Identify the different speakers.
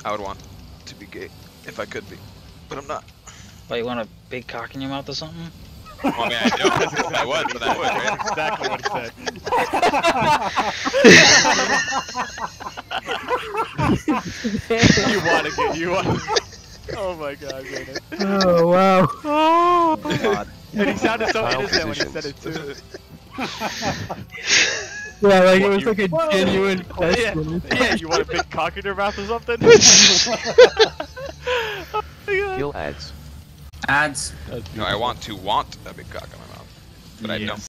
Speaker 1: I would want to be gay if I could be, but I'm not.
Speaker 2: But you want a big cock in your mouth or something?
Speaker 1: Well, I mean, I do if I was, but I would, right?
Speaker 3: Exactly what he said. You want to get, you want. Oh my god, man.
Speaker 4: Oh wow.
Speaker 3: Oh
Speaker 4: God.
Speaker 3: And he sounded so
Speaker 5: Final
Speaker 3: innocent when he
Speaker 5: positions.
Speaker 3: said it too.
Speaker 4: Yeah, like
Speaker 3: What,
Speaker 4: it was
Speaker 3: you-
Speaker 4: like a genuine question.
Speaker 3: Yeah, you want a big cock in your mouth or something? Oh my god.
Speaker 5: Kill ads.
Speaker 6: Ads.
Speaker 1: No, I want a big cock in my mouth, but I don't.